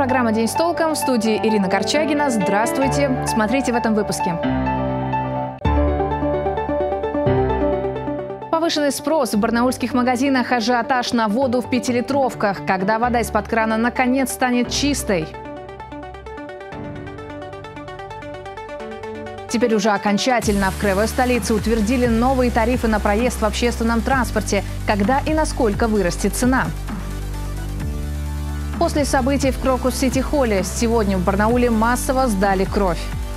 программа «День с толком». В студии Ирина Корчагина. Здравствуйте. Смотрите в этом выпуске. Повышенный спрос в барнаульских магазинах, ажиотаж на воду в 5-литровках. Когда вода из-под крана наконец станет чистой. Теперь уже окончательно в краевой столице утвердили новые тарифы на проезд в общественном транспорте. Когда и насколько вырастет цена? После событий в Крокус-Сити-Холле сегодня в Барнауле массово сдали кровь.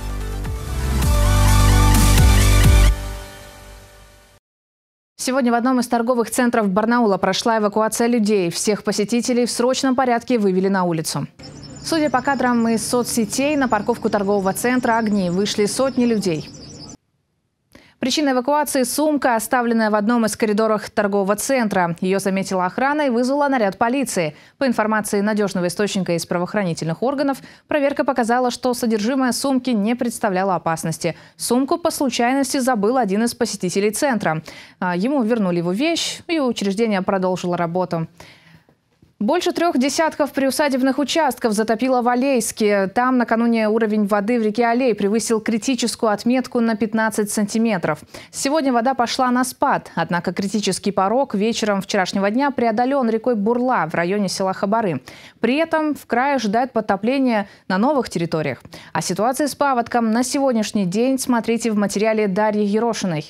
Сегодня в одном из торговых центров Барнаула прошла эвакуация людей. Всех посетителей в срочном порядке вывели на улицу. Судя по кадрам из соцсетей, на парковку торгового центра «Огни» вышли сотни людей. Причина эвакуации – сумка, оставленная в одном из коридоров торгового центра. Ее заметила охрана и вызвала наряд полиции. По информации надежного источника из правоохранительных органов, проверка показала, что содержимое сумки не представляло опасности. Сумку по случайности забыл один из посетителей центра. Ему вернули его вещь, и учреждение продолжило работу. Больше 3 десятков приусадебных участков затопило в Алейске. Там накануне уровень воды в реке Алей превысил критическую отметку на 15 сантиметров. Сегодня вода пошла на спад. Однако критический порог вечером вчерашнего дня преодолен рекой Бурла в районе села Хабары. При этом в крае ожидает подтопление на новых территориях. О ситуации с паводком на сегодняшний день смотрите в материале Дарьи Ерошиной.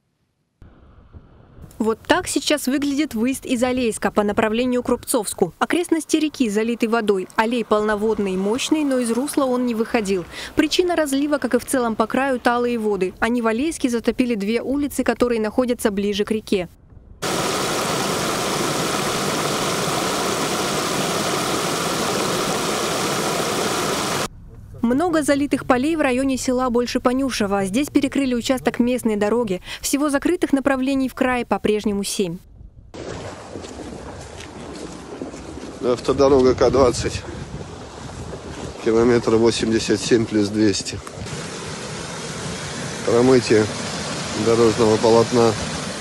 Вот так сейчас выглядит выезд из Алейска по направлению к Рубцовску. Окрестности реки залиты водой. Алей полноводный, мощный, но из русла он не выходил. Причина разлива, как и в целом по краю, талые воды. Они в Алейске затопили 2 улицы, которые находятся ближе к реке. Много залитых полей в районе села Больше-Понюшево. Здесь перекрыли участок местной дороги. Всего закрытых направлений в крае по-прежнему 7. Автодорога К-20. Километр 87 плюс 200. Промытие дорожного полотна.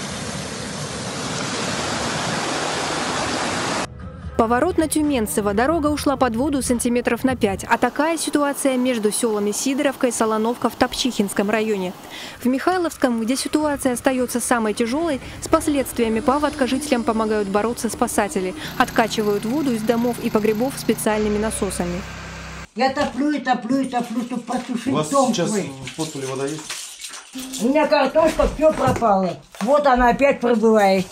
Поворот на Тюменцево. Дорога ушла под воду сантиметров на 5. А такая ситуация между селами Сидоровка и Солоновка в Топчихинском районе. В Михайловском, где ситуация остается самой тяжелой, с последствиями паводка жителям помогают бороться спасатели. Откачивают воду из домов и погребов специальными насосами. Я топлю, чтобы потушить. У вас сейчас в подполе вода есть? У меня картошка все пропала. Вот она опять пробывает.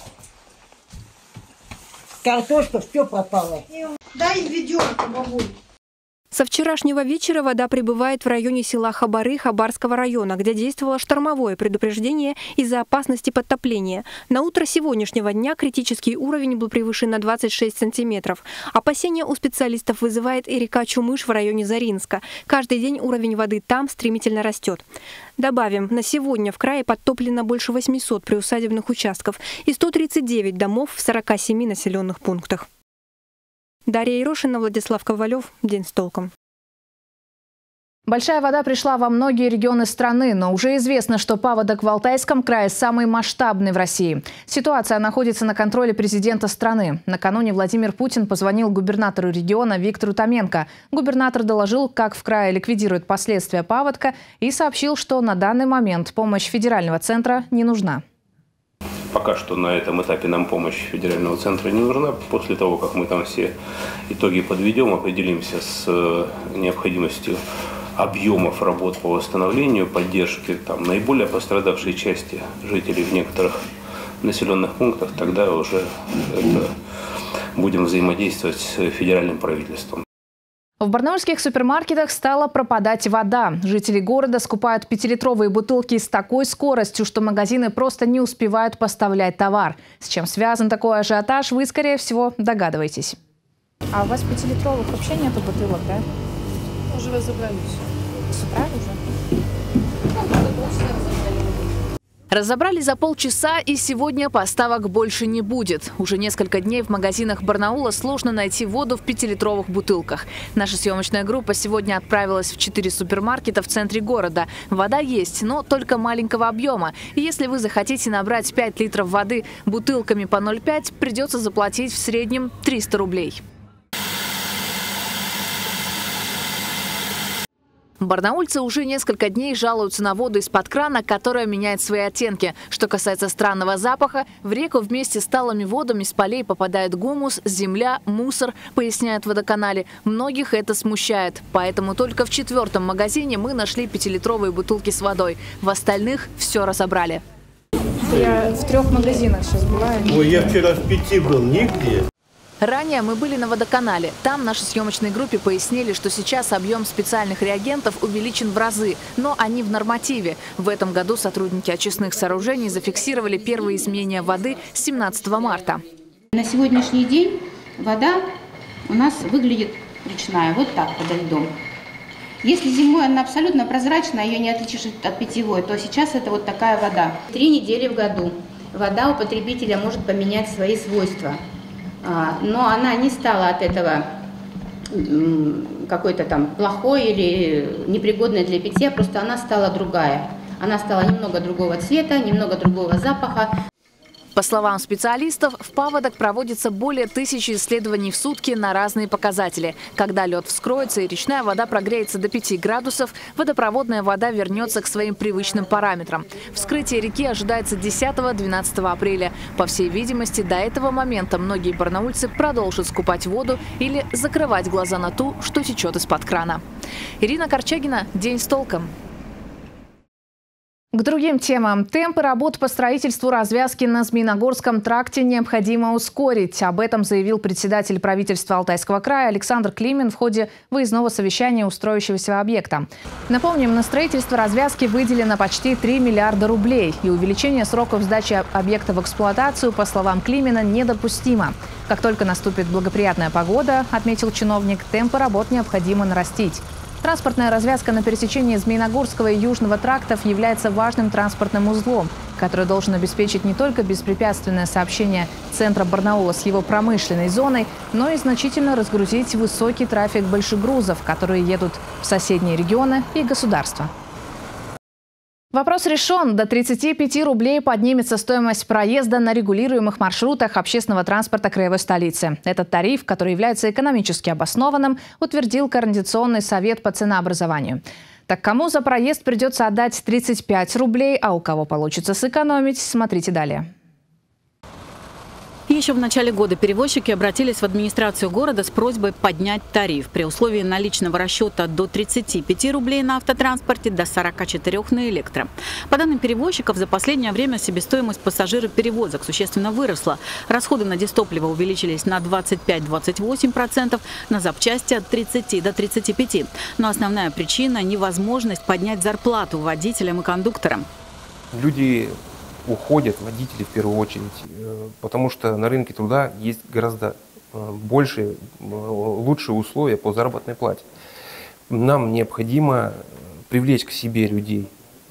Картошка, все пропало. Дай ведерко, бабуль. Со вчерашнего вечера вода прибывает в районе села Хабары Хабарского района, где действовало штормовое предупреждение из-за опасности подтопления. На утро сегодняшнего дня критический уровень был превышен на 26 сантиметров. Опасения у специалистов вызывает и река Чумыш в районе Заринска. Каждый день уровень воды там стремительно растет. Добавим, на сегодня в крае подтоплено больше 800 приусадебных участков и 139 домов в 47 населенных пунктах. Дарья Ерошина, Владислав Ковалев. День с толком. Большая вода пришла во многие регионы страны, но уже известно, что паводок в Алтайском крае самый масштабный в России. Ситуация находится на контроле президента страны. Накануне Владимир Путин позвонил губернатору региона Виктору Томенко. Губернатор доложил, как в крае ликвидируют последствия паводка, и сообщил, что на данный момент помощь федерального центра не нужна. Пока что на этом этапе нам помощь федерального центра не нужна. После того, как мы там все итоги подведем, определимся с необходимостью объемов работ по восстановлению, поддержки там наиболее пострадавшей части жителей в некоторых населенных пунктах, тогда уже будем взаимодействовать с федеральным правительством. В барнаульских супермаркетах стала пропадать вода. Жители города скупают 5-литровые бутылки с такой скоростью, что магазины просто не успевают поставлять товар. С чем связан такой ажиотаж, вы, скорее всего, догадываетесь. А у вас 5-литровых вообще нету бутылок, да? Уже разобрали все. С утра уже? Разобрали за полчаса, и сегодня поставок больше не будет. Уже несколько дней в магазинах Барнаула сложно найти воду в 5-литровых бутылках. Наша съемочная группа сегодня отправилась в 4 супермаркета в центре города. Вода есть, но только маленького объема. И если вы захотите набрать 5 литров воды бутылками по 0,5, придется заплатить в среднем 300 рублей. Барнаульцы уже несколько дней жалуются на воду из-под крана, которая меняет свои оттенки. Что касается странного запаха, в реку вместе с талыми водами с полей попадает гумус, земля, мусор, поясняют в водоканале. Многих это смущает. Поэтому только в 4-м магазине мы нашли 5-литровые бутылки с водой. В остальных все разобрали. Я в 3 магазинах сейчас была. Ой, я вчера в 5 был, нигде. Ранее мы были на водоканале. Там нашей съемочной группе пояснили, что сейчас объем специальных реагентов увеличен в разы, но они в нормативе. В этом году сотрудники очистных сооружений зафиксировали первые изменения воды с 17 марта. На сегодняшний день вода у нас выглядит речная, вот так, подо льдом. Если зимой она абсолютно прозрачная, ее не отличишь от питьевой, то сейчас это вот такая вода. 3 недели в году вода у потребителя может поменять свои свойства. Но она не стала от этого какой-то там плохой или непригодной для питья, просто она стала другая. Она стала немного другого цвета, немного другого запаха. По словам специалистов, в паводок проводится более 1000 исследований в сутки на разные показатели. Когда лед вскроется и речная вода прогреется до 5 градусов, водопроводная вода вернется к своим привычным параметрам. Вскрытие реки ожидается 10-12 апреля. По всей видимости, до этого момента многие барнаульцы продолжат скупать воду или закрывать глаза на ту, что течет из-под крана. Ирина Корчагина, «День с толком». К другим темам. Темпы работ по строительству развязки на Змеиногорском тракте необходимо ускорить. Об этом заявил председатель правительства Алтайского края Александр Климин в ходе выездного совещания у строящегося объекта. Напомним, на строительство развязки выделено почти 3 миллиарда рублей. И увеличение сроков сдачи объекта в эксплуатацию, по словам Климина, недопустимо. Как только наступит благоприятная погода, отметил чиновник, темпы работ необходимо нарастить. Транспортная развязка на пересечении Змеиногорского и Южного трактов является важным транспортным узлом, который должен обеспечить не только беспрепятственное сообщение центра Барнаула с его промышленной зоной, но и значительно разгрузить высокий трафик большегрузов, которые едут в соседние регионы и государства. Вопрос решен. До 35 рублей поднимется стоимость проезда на регулируемых маршрутах общественного транспорта краевой столицы. Этот тариф, который является экономически обоснованным, утвердил Координационный совет по ценообразованию. Так кому за проезд придется отдать 35 рублей, а у кого получится сэкономить, смотрите далее. Еще в начале года перевозчики обратились в администрацию города с просьбой поднять тариф при условии наличного расчета до 35 рублей на автотранспорте, до 44 на электро. По данным перевозчиков, за последнее время себестоимость пассажироперевозок существенно выросла. Расходы на дизтопливо увеличились на 25-28%, на запчасти от 30 до 35%. Но основная причина – невозможность поднять зарплату водителям и кондукторам. Люди уходят, водители в первую очередь, потому что на рынке труда есть гораздо больше, лучшие условия по заработной плате. Нам необходимо привлечь к себе людей,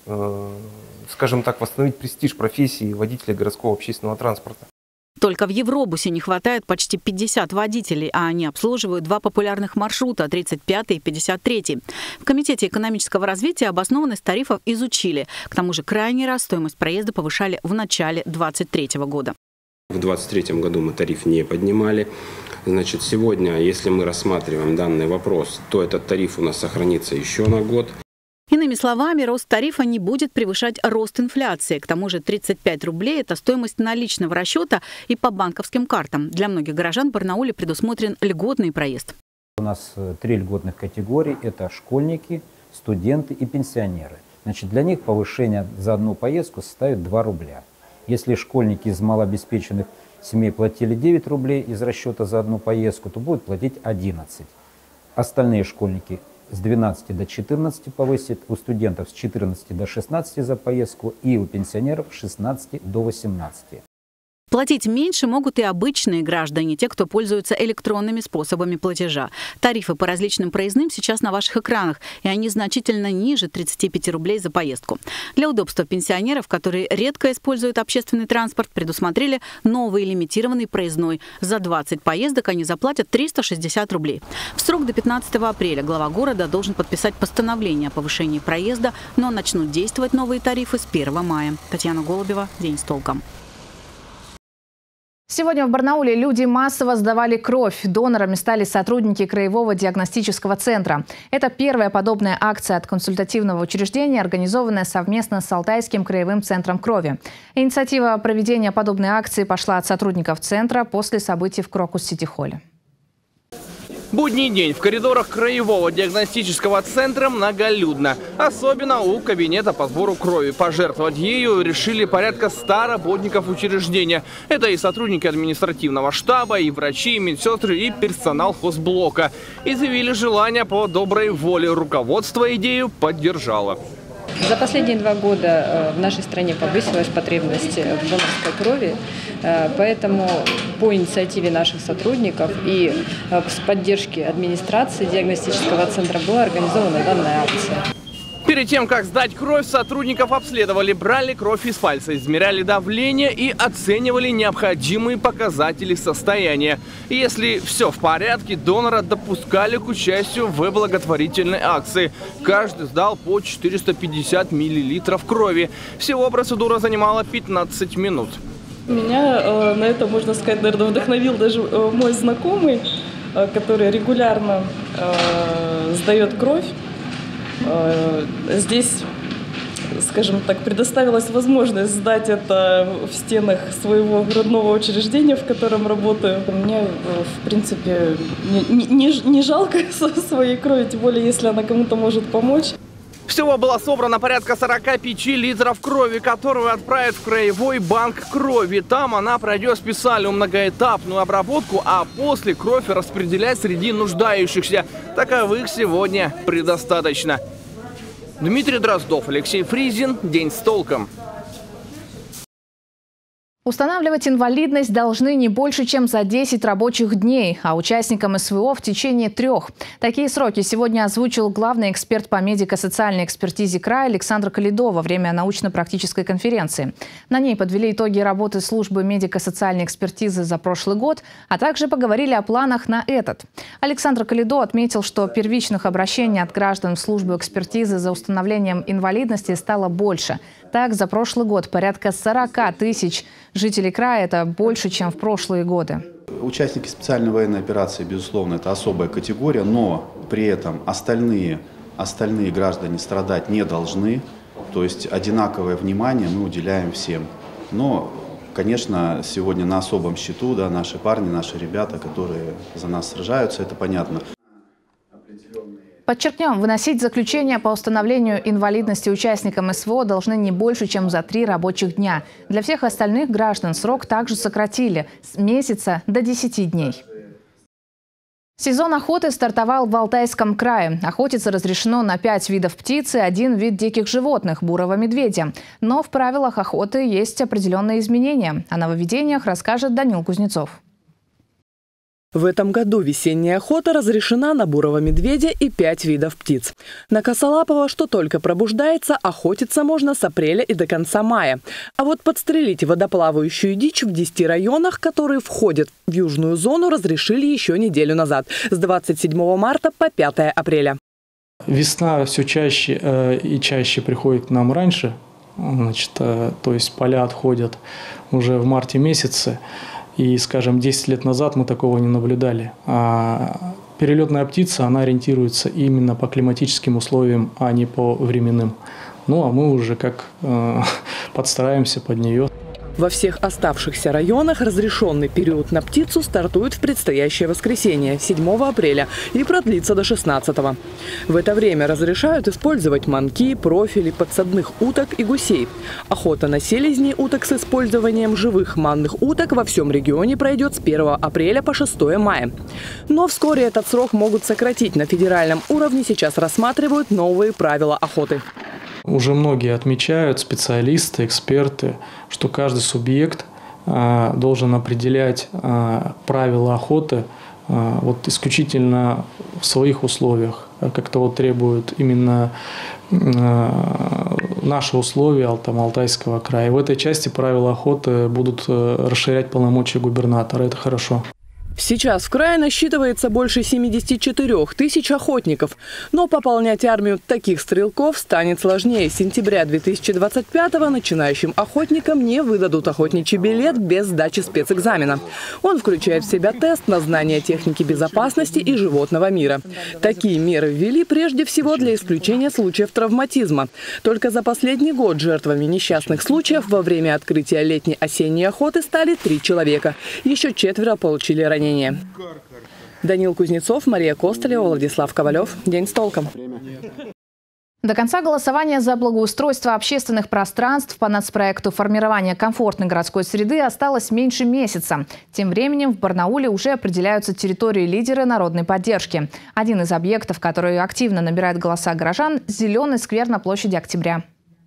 скажем так, восстановить престиж профессии водителя городского общественного транспорта. Только в Евробусе не хватает почти 50 водителей, а они обслуживают 2 популярных маршрута – 35-й и 53-й. В Комитете экономического развития обоснованность тарифов изучили. К тому же крайний раз стоимость проезда повышали в начале 2023 года. В 2023 году мы тариф не поднимали. Значит, сегодня, если мы рассматриваем данный вопрос, то этот тариф у нас сохранится еще на год. Иными словами, рост тарифа не будет превышать рост инфляции. К тому же 35 рублей – это стоимость наличного расчета и по банковским картам. Для многих горожан в Барнауле предусмотрен льготный проезд. У нас 3 льготных категории – это школьники, студенты и пенсионеры. Значит, для них повышение за одну поездку составит 2 рубля. Если школьники из малообеспеченных семей платили 9 рублей из расчета за одну поездку, то будут платить 11. Остальные школьники с 12 до 14 повысит, у студентов с 14 до 16 за поездку и у пенсионеров с 16 до 18. Платить меньше могут и обычные граждане, те, кто пользуется электронными способами платежа. Тарифы по различным проездным сейчас на ваших экранах, и они значительно ниже 35 рублей за поездку. Для удобства пенсионеров, которые редко используют общественный транспорт, предусмотрели новый лимитированный проездной. За 20 поездок они заплатят 360 рублей. В срок до 15 апреля глава города должен подписать постановление о повышении проезда, но начнут действовать новые тарифы с 1 мая. Татьяна Голубева, «День с толком». Сегодня в Барнауле люди массово сдавали кровь. Донорами стали сотрудники Краевого диагностического центра. Это первая подобная акция от консультативного учреждения, организованная совместно с Алтайским краевым центром крови. Инициатива проведения подобной акции пошла от сотрудников центра после событий в Крокус-Сити-холле. Будний день в коридорах Краевого диагностического центра многолюдно. Особенно у кабинета по сбору крови. Пожертвовать ею решили порядка 100 работников учреждения. Это и сотрудники административного штаба, и врачи, и медсестры, и персонал хозблока. Изъявили желание по доброй воле. Руководство идею поддержало. За последние 2 года в нашей стране повысилась потребность в донорской крови, поэтому по инициативе наших сотрудников и с поддержки администрации диагностического центра была организована данная акция. Перед тем, как сдать кровь, сотрудников обследовали, брали кровь из пальца, измеряли давление и оценивали необходимые показатели состояния. Если все в порядке, донора допускали к участию в благотворительной акции. Каждый сдал по 450 мл крови. Всего процедура занимала 15 минут. Меня на это, можно сказать, наверное, вдохновил даже мой знакомый, который регулярно сдает кровь. Здесь, скажем так, предоставилась возможность сдать это в стенах своего родного учреждения, в котором работаю. Мне, в принципе, не жалко своей крови, тем более, если она кому-то может помочь. Всего было собрано порядка 45 литров крови, которую отправят в Краевой банк крови. Там она пройдет специальную многоэтапную обработку, а после кровь распределять среди нуждающихся. Таковых сегодня предостаточно. Дмитрий Дроздов, Алексей Фризин. День с толком. Устанавливать инвалидность должны не больше, чем за 10 рабочих дней, а участникам СВО в течение 3. Такие сроки сегодня озвучил главный эксперт по медико-социальной экспертизе края Александр Калидо во время научно-практической конференции. На ней подвели итоги работы службы медико-социальной экспертизы за прошлый год, а также поговорили о планах на этот. Александр Калидо отметил, что первичных обращений от граждан в службу экспертизы за установлением инвалидности стало больше. Так, за прошлый год порядка 40 тысяч жителей края – это больше, чем в прошлые годы. Участники специальной военной операции, безусловно, это особая категория, но при этом остальные граждане страдать не должны. То есть одинаковое внимание мы уделяем всем. Но, конечно, сегодня на особом счету, да, наши парни, наши ребята, которые за нас сражаются, это понятно. Подчеркнем, выносить заключение по установлению инвалидности участникам СВО должны не больше, чем за 3 рабочих дня. Для всех остальных граждан срок также сократили с месяца до 10 дней. Сезон охоты стартовал в Алтайском крае. Охотиться разрешено на 5 видов птиц и 1 вид диких животных – бурого медведя. Но в правилах охоты есть определенные изменения. О нововведениях расскажет Данил Кузнецов. В этом году весенняя охота разрешена на бурого медведя и 5 видов птиц. На косолапого, что только пробуждается, охотиться можно с апреля и до конца мая. А вот подстрелить водоплавающую дичь в 10 районах, которые входят в южную зону, разрешили еще неделю назад, с 27 марта по 5 апреля. Весна все чаще и чаще приходит к нам раньше, значит, то есть поля отходят уже в марте месяце. И, скажем, 10 лет назад мы такого не наблюдали. А перелетная птица, она ориентируется именно по климатическим условиям, а не по временным. Ну, а мы уже как подстраиваемся под нее. Во всех оставшихся районах разрешенный период на птицу стартует в предстоящее воскресенье, 7 апреля, и продлится до 16-го. В это время разрешают использовать манки, профили, подсадных уток и гусей. Охота на селезней уток с использованием живых манных уток во всем регионе пройдет с 1 апреля по 6 мая. Но вскоре этот срок могут сократить. На федеральном уровне сейчас рассматривают новые правила охоты. Уже многие отмечают, специалисты, эксперты, что каждый субъект должен определять правила охоты вот исключительно в своих условиях, как того требуют именно наши условия Алтайского края. В этой части правила охоты будут расширять полномочия губернатора. Это хорошо. Сейчас в крае насчитывается больше 74 тысяч охотников. Но пополнять армию таких стрелков станет сложнее. С сентября 2025-го начинающим охотникам не выдадут охотничий билет без сдачи спецэкзамена. Он включает в себя тест на знание техники безопасности и животного мира. Такие меры ввели прежде всего для исключения случаев травматизма. Только за последний год жертвами несчастных случаев во время открытия летней-осенней охоты стали 3 человека. Еще 4 получили ранения. Данил Кузнецов, Мария Костолева, Владислав Ковалев. День с толком. До конца голосования за благоустройство общественных пространств по нацпроекту формирования комфортной городской среды осталось меньше месяца. Тем временем в Барнауле уже определяются территории-лидеры народной поддержки. Один из объектов, который активно набирает голоса горожан – зеленый сквер на площади Октября.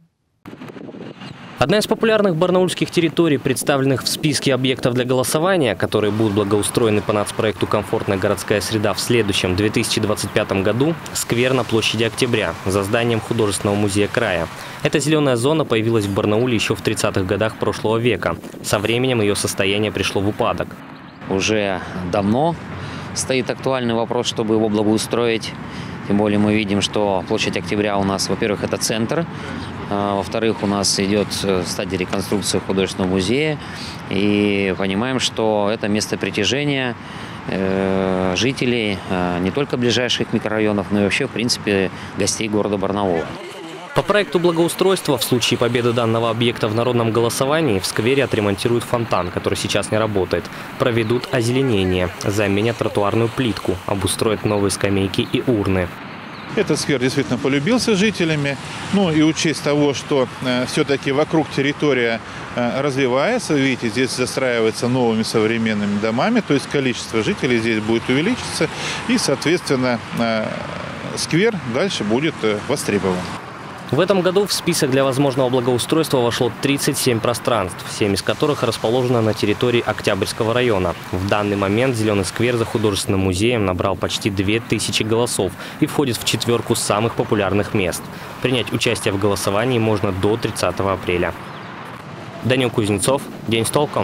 Одна из популярных барнаульских территорий, представленных в списке объектов для голосования, которые будут благоустроены по нацпроекту «Комфортная городская среда» в следующем 2025 году – сквер на площади Октября за зданием художественного музея края. Эта зеленая зона появилась в Барнауле еще в 30-х годах прошлого века. Со временем ее состояние пришло в упадок. Уже давно стоит актуальный вопрос, чтобы его благоустроить. Тем более мы видим, что площадь Октября у нас, во-первых, это центр. Во-вторых, у нас идет стадия реконструкции художественного музея. И понимаем, что это место притяжения жителей не только ближайших микрорайонов, но и вообще, в принципе, гостей города Барнаула. По проекту благоустройства в случае победы данного объекта в народном голосовании в сквере отремонтируют фонтан, который сейчас не работает, проведут озеленение, заменят тротуарную плитку, обустроят новые скамейки и урны. Этот сквер действительно полюбился жителями. Ну и учесть того, что все-таки вокруг территория развивается. Видите, здесь застраивается новыми современными домами. То есть количество жителей здесь будет увеличиться. И, соответственно, сквер дальше будет востребован. В этом году в список для возможного благоустройства вошло 37 пространств, 7 из которых расположены на территории Октябрьского района. В данный момент зеленый сквер за художественным музеем набрал почти 2000 голосов и входит в 4 самых популярных мест. Принять участие в голосовании можно до 30 апреля. Данил Кузнецов, День с толком.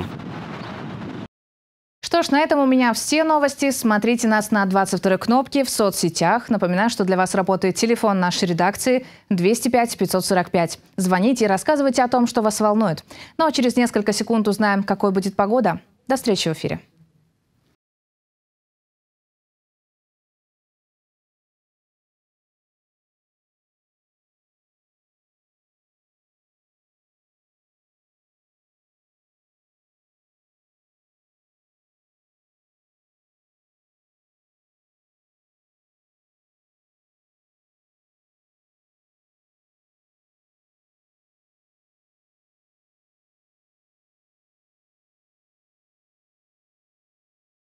Что ж, на этом у меня все новости. Смотрите нас на 22-й кнопке в соцсетях. Напоминаю, что для вас работает телефон нашей редакции 205-545. Звоните и рассказывайте о том, что вас волнует. Ну а через несколько секунд узнаем, какой будет погода. До встречи в эфире.